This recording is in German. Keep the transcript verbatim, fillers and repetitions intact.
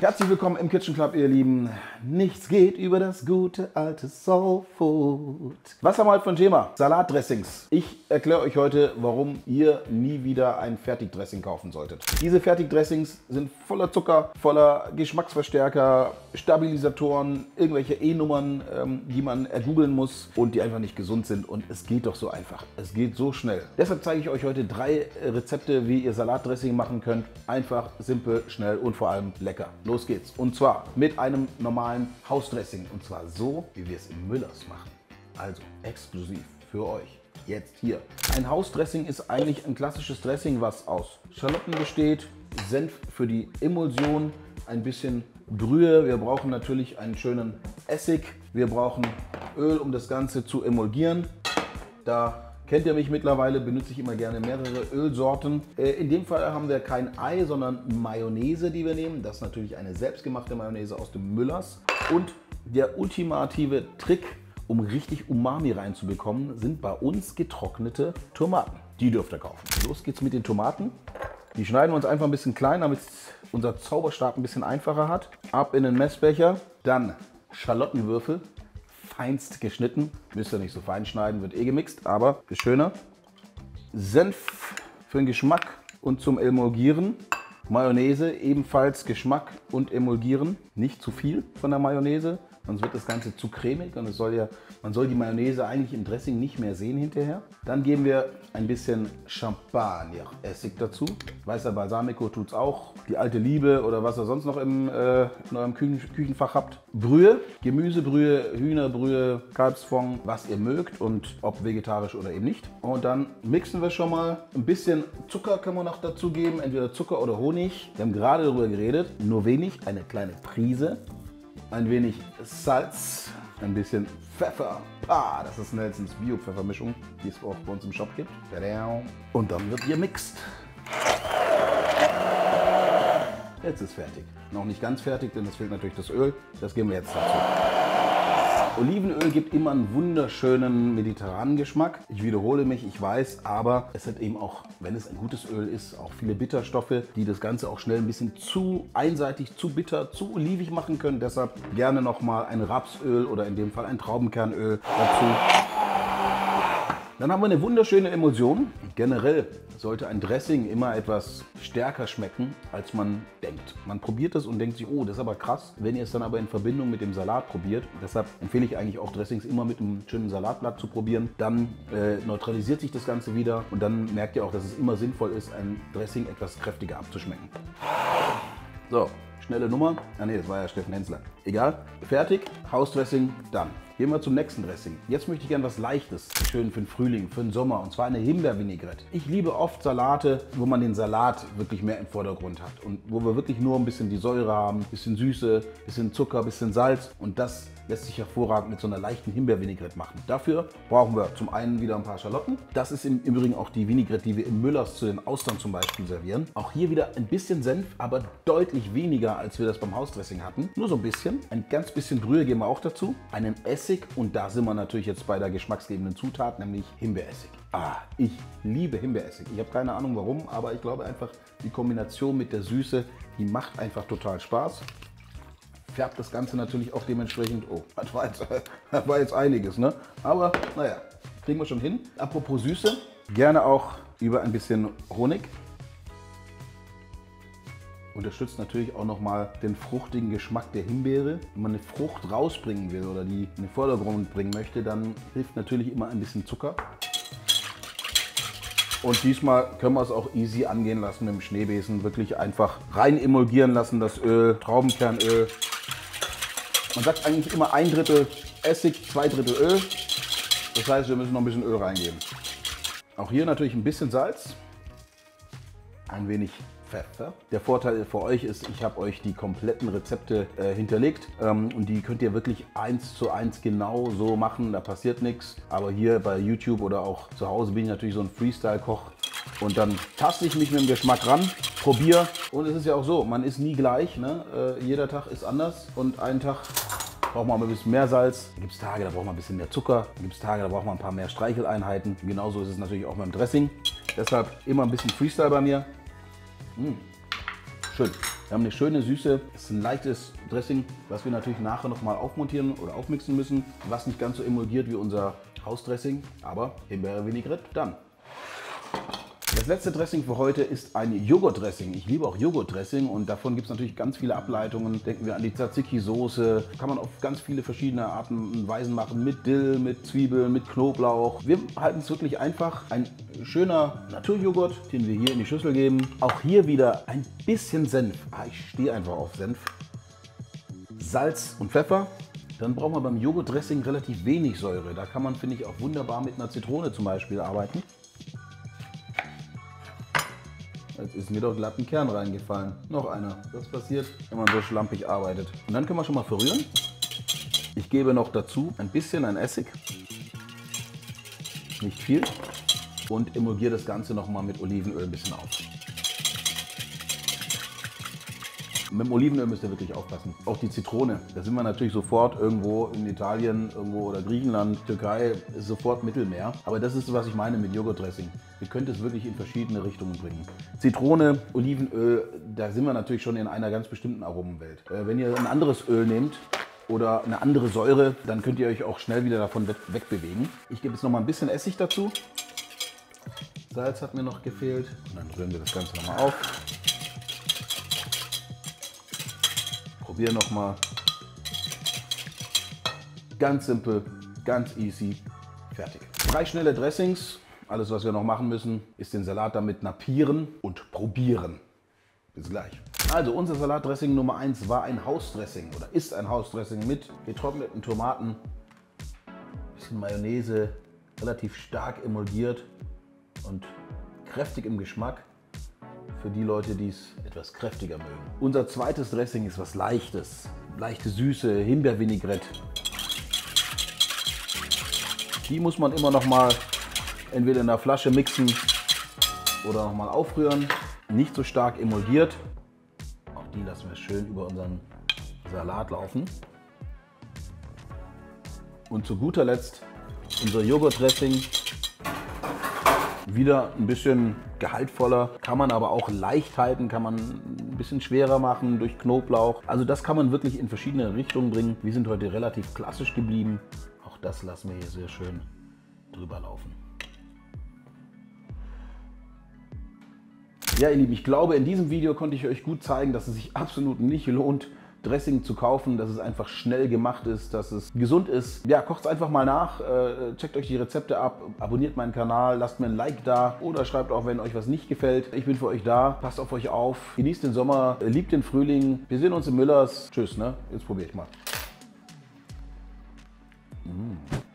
Herzlich willkommen im Kitchen Club, ihr Lieben. Nichts geht über das gute alte Soul Food. Was haben wir heute von Thema? Salatdressings. Ich erkläre euch heute, warum ihr nie wieder ein Fertigdressing kaufen solltet. Diese Fertigdressings sind voller Zucker, voller Geschmacksverstärker, Stabilisatoren, irgendwelche E-Nummern, ähm, die man ergoogeln muss und die einfach nicht gesund sind. Und es geht doch so einfach. Es geht so schnell. Deshalb zeige ich euch heute drei Rezepte, wie ihr Salatdressing machen könnt. Einfach, simpel, schnell und vor allem lecker. Los geht's. Und zwar mit einem normalen Hausdressing. Und zwar so, wie wir es im Müllers machen. Also exklusiv für euch. Jetzt hier. Ein Hausdressing ist eigentlich ein klassisches Dressing, was aus Schalotten besteht, Senf für die Emulsion, ein bisschen Brühe. Wir brauchen natürlich einen schönen Essig. Wir brauchen Öl, um das Ganze zu emulgieren. Da kennt ihr mich mittlerweile, benutze ich immer gerne mehrere Ölsorten. In dem Fall haben wir kein Ei, sondern Mayonnaise, die wir nehmen. Das ist natürlich eine selbstgemachte Mayonnaise aus dem Müllers. Und der ultimative Trick, um richtig Umami reinzubekommen, sind bei uns getrocknete Tomaten. Die dürft ihr kaufen. Los geht's mit den Tomaten. Die schneiden wir uns einfach ein bisschen klein, damit unser Zauberstab ein bisschen einfacher hat. Ab in den Messbecher. Dann Schalottenwürfel. Feinst geschnitten, müsst ihr nicht so fein schneiden, wird eh gemixt, aber ist schöner. Senf für den Geschmack und zum Emulgieren. Mayonnaise ebenfalls Geschmack und Emulgieren. Nicht zu viel von der Mayonnaise, sonst wird das Ganze zu cremig und es soll ja, man soll die Mayonnaise eigentlich im Dressing nicht mehr sehen hinterher. Dann geben wir ein bisschen Champagner-Essig dazu. Weißer Balsamico tut es auch. Die alte Liebe oder was ihr sonst noch im, äh, in eurem Küchen Küchenfach habt. Brühe, Gemüsebrühe, Hühnerbrühe, Kalbsfond, was ihr mögt und ob vegetarisch oder eben nicht. Und dann mixen wir schon mal. Ein bisschen Zucker können wir noch dazu geben, entweder Zucker oder Honig. Wir haben gerade darüber geredet, nur wenig, eine kleine Prise. Ein wenig Salz, ein bisschen Pfeffer. Ah, das ist Nelsons Bio-Pfeffermischung, die es auch bei uns im Shop gibt. Und dann wird gemixt. Jetzt ist fertig. Noch nicht ganz fertig, denn es fehlt natürlich das Öl. Das geben wir jetzt dazu. Olivenöl gibt immer einen wunderschönen mediterranen Geschmack. Ich wiederhole mich, ich weiß, aber es hat eben auch, wenn es ein gutes Öl ist, auch viele Bitterstoffe, die das Ganze auch schnell ein bisschen zu einseitig, zu bitter, zu olivig machen können. Deshalb gerne nochmal ein Rapsöl oder in dem Fall ein Traubenkernöl dazu. Dann haben wir eine wunderschöne Emulsion. Generell sollte ein Dressing immer etwas stärker schmecken, als man denkt. Man probiert es und denkt sich, oh, das ist aber krass. Wenn ihr es dann aber in Verbindung mit dem Salat probiert, deshalb empfehle ich eigentlich auch Dressings immer mit einem schönen Salatblatt zu probieren, dann äh, neutralisiert sich das Ganze wieder und dann merkt ihr auch, dass es immer sinnvoll ist, ein Dressing etwas kräftiger abzuschmecken. So, schnelle Nummer. Ah ne, das war ja Steffen Hensler. Egal. Fertig. Hausdressing, dann. Gehen wir zum nächsten Dressing. Jetzt möchte ich gerne was Leichtes, schön für den Frühling, für den Sommer, und zwar eine Himbeervinaigrette. Ich liebe oft Salate, wo man den Salat wirklich mehr im Vordergrund hat und wo wir wirklich nur ein bisschen die Säure haben, ein bisschen Süße, ein bisschen Zucker, ein bisschen Salz, und das lässt sich hervorragend mit so einer leichten Himbeervinaigrette machen. Dafür brauchen wir zum einen wieder ein paar Schalotten. Das ist im Übrigen auch die Vinaigrette, die wir im Müllers zu den Austern zum Beispiel servieren. Auch hier wieder ein bisschen Senf, aber deutlich weniger, als wir das beim Hausdressing hatten. Nur so ein bisschen. Ein ganz bisschen Brühe geben wir auch dazu. Einen Essig, und da sind wir natürlich jetzt bei der geschmacksgebenden Zutat, nämlich Himbeeressig. Ah, ich liebe Himbeeressig. Ich habe keine Ahnung warum, aber ich glaube einfach, die Kombination mit der Süße, die macht einfach total Spaß. Färbt das Ganze natürlich auch dementsprechend. Oh, das war jetzt, das war jetzt einiges, ne? Aber naja, kriegen wir schon hin. Apropos Süße, gerne auch über ein bisschen Honig. Unterstützt natürlich auch nochmal den fruchtigen Geschmack der Himbeere. Wenn man eine Frucht rausbringen will oder die in den Vordergrund bringen möchte, dann hilft natürlich immer ein bisschen Zucker. Und diesmal können wir es auch easy angehen lassen mit dem Schneebesen. Wirklich einfach rein emulgieren lassen, das Öl, Traubenkernöl. Man sagt eigentlich immer ein Drittel Essig, zwei Drittel Öl. Das heißt, wir müssen noch ein bisschen Öl reingeben. Auch hier natürlich ein bisschen Salz, ein wenig Pfeffer. Der Vorteil für euch ist, ich habe euch die kompletten Rezepte äh, hinterlegt ähm, und die könnt ihr wirklich eins zu eins genau so machen, da passiert nichts. Aber hier bei YouTube oder auch zu Hause bin ich natürlich so ein Freestyle-Koch und dann taste ich mich mit dem Geschmack ran, probiere, und es ist ja auch so, man ist nie gleich, ne? Äh, jeder Tag ist anders und einen Tag braucht man ein bisschen mehr Salz, da gibt es Tage, da braucht man ein bisschen mehr Zucker, da gibt es Tage, da braucht man ein paar mehr Streicheleinheiten. Und genauso ist es natürlich auch beim Dressing. Deshalb immer ein bisschen Freestyle bei mir. Mmh. Schön. Wir haben eine schöne Süße, es ist ein leichtes Dressing, was wir natürlich nachher nochmal aufmontieren oder aufmixen müssen, was nicht ganz so emulgiert wie unser Hausdressing, aber Himbeere-Vinaigrette dann. Das letzte Dressing für heute ist ein Joghurtdressing. Ich liebe auch Joghurtdressing und davon gibt es natürlich ganz viele Ableitungen. Denken wir an die Tzatziki-Soße. Kann man auf ganz viele verschiedene Arten und Weisen machen. Mit Dill, mit Zwiebeln, mit Knoblauch. Wir halten es wirklich einfach. Ein schöner Naturjoghurt, den wir hier in die Schüssel geben. Auch hier wieder ein bisschen Senf. Ah, ich stehe einfach auf Senf. Salz und Pfeffer. Dann braucht man beim Joghurtdressing relativ wenig Säure. Da kann man, finde ich, auch wunderbar mit einer Zitrone zum Beispiel arbeiten. Jetzt ist mir doch glatt ein Kern reingefallen. Noch einer. Das passiert, wenn man so schlampig arbeitet. Und dann können wir schon mal verrühren. Ich gebe noch dazu ein bisschen ein Essig. Nicht viel. Und emulgiere das Ganze noch mal mit Olivenöl ein bisschen auf. Mit dem Olivenöl müsst ihr wirklich aufpassen. Auch die Zitrone. Da sind wir natürlich sofort irgendwo in Italien irgendwo oder Griechenland, Türkei, ist sofort Mittelmeer. Aber das ist, was ich meine mit Joghurtdressing. Ihr könnt es wirklich in verschiedene Richtungen bringen. Zitrone, Olivenöl, da sind wir natürlich schon in einer ganz bestimmten Aromenwelt. Äh, wenn ihr ein anderes Öl nehmt oder eine andere Säure, dann könnt ihr euch auch schnell wieder davon wegbewegen. Ich gebe jetzt noch mal ein bisschen Essig dazu. Salz hat mir noch gefehlt. Und dann rühren wir das Ganze noch mal auf. Probieren noch mal. Ganz simpel, ganz easy, fertig. Drei schnelle Dressings. Alles, was wir noch machen müssen, ist den Salat damit nappieren und probieren. Bis gleich. Also unser Salatdressing Nummer eins war ein Hausdressing oder ist ein Hausdressing mit getrockneten Tomaten, bisschen Mayonnaise, relativ stark emulgiert und kräftig im Geschmack. Für die Leute, die es etwas kräftiger mögen. Unser zweites Dressing ist was Leichtes. Leichte Süße, Himbeer-Vinaigrette. Die muss man immer noch mal entweder in der Flasche mixen oder noch mal aufrühren. Nicht so stark emulgiert. Auch die lassen wir schön über unseren Salat laufen. Und zu guter Letzt unser Joghurtdressing. Wieder ein bisschen gehaltvoller, kann man aber auch leicht halten, kann man ein bisschen schwerer machen durch Knoblauch. Also das kann man wirklich in verschiedene Richtungen bringen. Wir sind heute relativ klassisch geblieben. Auch das lassen wir hier sehr schön drüber laufen. Ja, ihr Lieben, ich glaube, in diesem Video konnte ich euch gut zeigen, dass es sich absolut nicht lohnt, Dressing zu kaufen, dass es einfach schnell gemacht ist, dass es gesund ist. Ja, kocht es einfach mal nach, äh, checkt euch die Rezepte ab, abonniert meinen Kanal, lasst mir ein Like da oder schreibt auch, wenn euch was nicht gefällt. Ich bin für euch da, passt auf euch auf, genießt den Sommer, liebt den Frühling. Wir sehen uns im Müllers. Tschüss, ne? Jetzt probiere ich mal. Mmh.